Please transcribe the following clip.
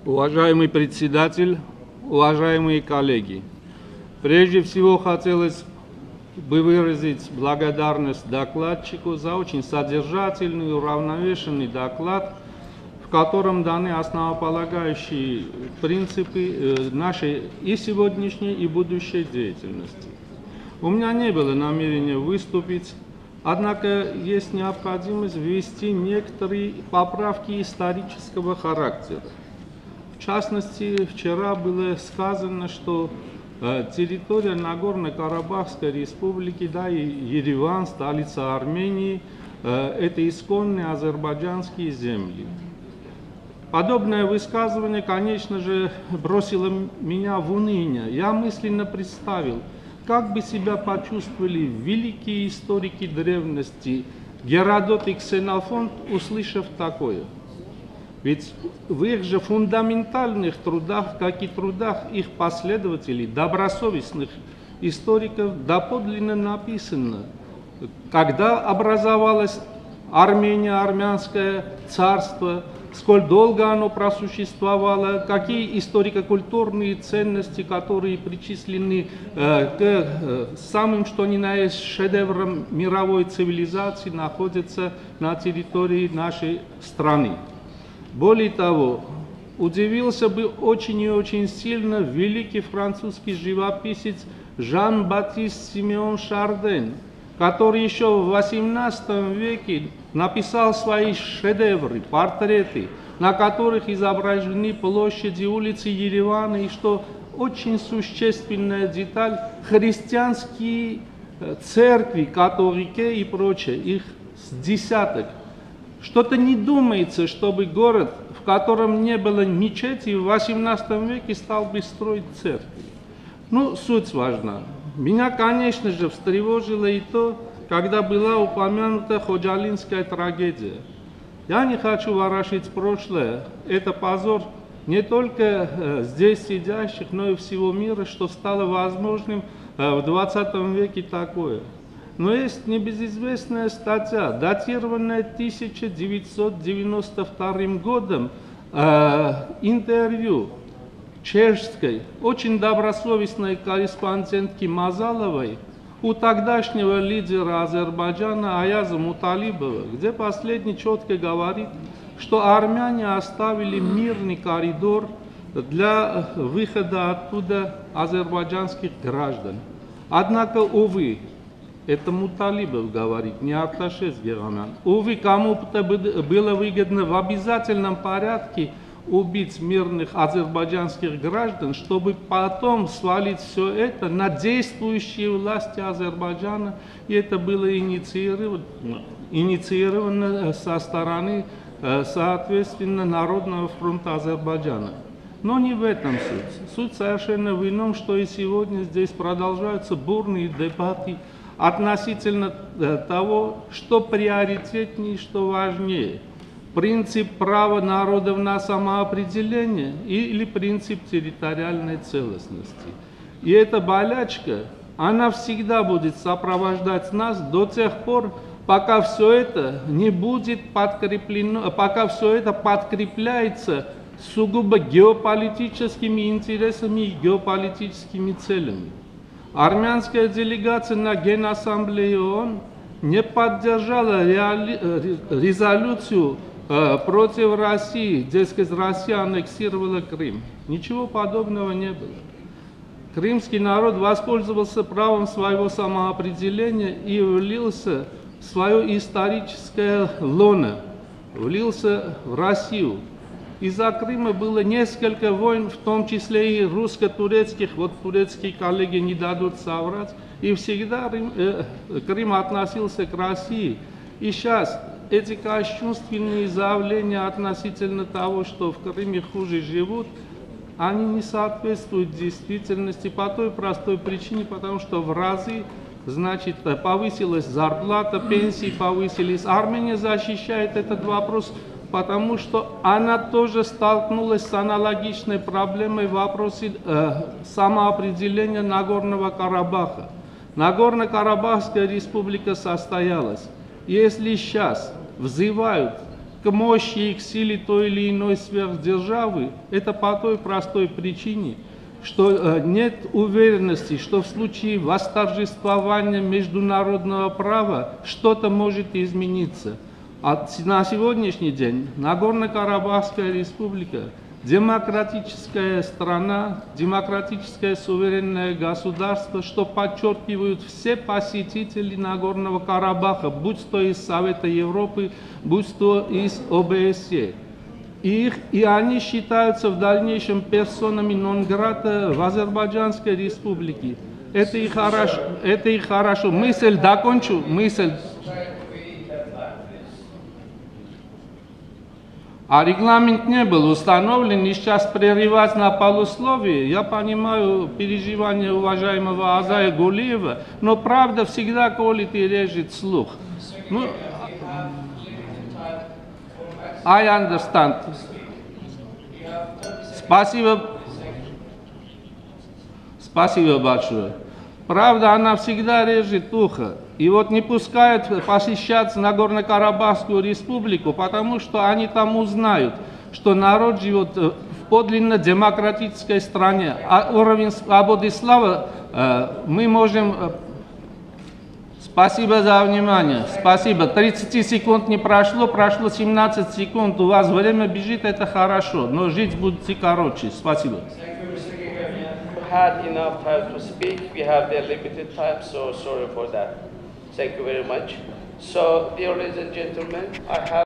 Уважаемый председатель, уважаемые коллеги, прежде всего хотелось бы выразить благодарность докладчику за очень содержательный и уравновешенный доклад, в котором даны основополагающие принципы нашей и сегодняшней, и будущей деятельности. У меня не было намерения выступить, однако есть необходимость ввести некоторые поправки исторического характера. В частности, вчера было сказано, что территория Нагорно-Карабахской республики, да и Ереван, столица Армении, это исконные азербайджанские земли. Подобное высказывание, конечно же, бросило меня в уныние. Я мысленно представил, как бы себя почувствовали великие историки древности Геродот и Ксенофонт, услышав такое. Ведь в их же фундаментальных трудах, как и трудах их последователей, добросовестных историков, доподлинно написано, когда образовалась Армения, армянское царство, сколь долго оно просуществовало, какие историко-культурные ценности, которые причислены к самым, что ни на есть, шедеврам мировой цивилизации, находятся на территории нашей страны. Более того, удивился бы очень и очень сильно великий французский живописец Жан-Батист Симеон Шарден, который еще в XVIII веке написал свои шедевры, портреты, на которых изображены площади, улицы Еревана, и что очень существенная деталь, христианские церкви, католики и прочее, их с десяток. Что-то не думается, чтобы город, в котором не было мечети, в XVIII веке стал бы строить церкви. Ну, суть важна. Меня, конечно же, встревожило и то, когда была упомянута Ходжалинская трагедия. Я не хочу ворошить прошлое. Это позор не только здесь сидящих, но и всего мира, что стало возможным в 20 веке такое. Но есть небезызвестная статья, датированная 1992 годом, интервью чешской, очень добросовестной корреспондентки Мазаловой у тогдашнего лидера Азербайджана Аяза Муталибова, где последний четко говорит, что армяне оставили мирный коридор для выхода оттуда азербайджанских граждан. Однако, увы, это Муталибов говорит, не Арташес Герман. Увы, кому-то было выгодно в обязательном порядке убить мирных азербайджанских граждан, чтобы потом свалить все это на действующие власти Азербайджана. И это было инициировано со стороны, соответственно, Народного фронта Азербайджана. Но не в этом суть. Суть совершенно в ином, что и сегодня здесь продолжаются бурные дебаты относительно того, что приоритетнее, что важнее. Принцип права народов на самоопределение или принцип территориальной целостности. И эта болячка, она всегда будет сопровождать нас до тех пор, пока все это не будет подкреплено, пока все это подкрепляется сугубо геополитическими интересами и геополитическими целями. Армянская делегация на Генассамблее ООН не поддержала резолюцию против России, дескать, Россия аннексировала Крым. Ничего подобного не было. Крымский народ воспользовался правом своего самоопределения и влился в свое историческое лоно, влился в Россию. Из-за Крыма было несколько войн, в том числе и русско-турецких, вот турецкие коллеги не дадут соврать, и всегда Крым относился к России. И сейчас эти кощунственные заявления относительно того, что в Крыме хуже живут, они не соответствуют действительности по той простой причине, потому что в разы, значит, повысилась зарплата, пенсии повысились. Армения защищает этот вопрос, потому что она тоже столкнулась с аналогичной проблемой в вопросе самоопределения Нагорного Карабаха. Нагорно-Карабахская республика состоялась. Если сейчас взывают к мощи и к силе той или иной сверхдержавы, это по той простой причине, что нет уверенности, что в случае восторжествования международного права что-то может измениться. А на сегодняшний день Нагорно-Карабахская республика демократическая страна, демократическое суверенное государство, что подчеркивают все посетители Нагорного Карабаха, будь то из Совета Европы, будь то из ОБСЕ. И они считаются в дальнейшем персонами нон-грата в Азербайджанской республике. Это и хорошо. Мысль докончу, мысль. А регламент не был установлен, и сейчас прерывать на полусловие. Я понимаю переживания уважаемого Азая Гулиева, но правда всегда колет и режет слух. Ну, I understand. Спасибо большое. Правда, она всегда режет ухо. И вот не пускают посещать Нагорно-Карабахскую республику, потому что они там узнают, что народ живет в подлинно демократической стране. А уровень свободы слова мы можем... Спасибо за внимание. Спасибо. 30 секунд не прошло, прошло 17 секунд. У вас время бежит, это хорошо, но жить будете короче. Спасибо. Had enough time to speak. We have the limited time, so sorry for that. Thank you very much. So, dear ladies and gentlemen, I have